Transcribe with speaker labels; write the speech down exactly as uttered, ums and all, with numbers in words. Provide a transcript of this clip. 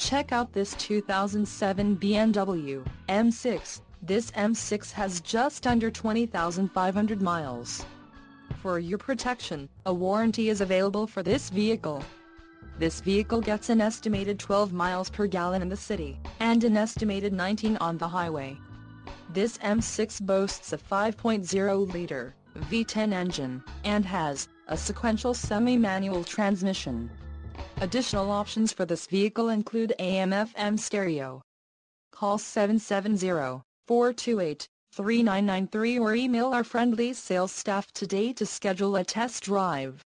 Speaker 1: Check out this two thousand seven B M W M six. This M six has just under twenty thousand five hundred miles. For your protection, a warranty is available for this vehicle. This vehicle gets an estimated twelve miles per gallon in the city, and an estimated nineteen on the highway. This M six boasts a five point oh liter V ten engine, and has a sequential semi-manual transmission. Additional options for this vehicle include A M F M stereo. Call seven seven zero, four two eight, three nine nine three or email our friendly sales staff today to schedule a test drive.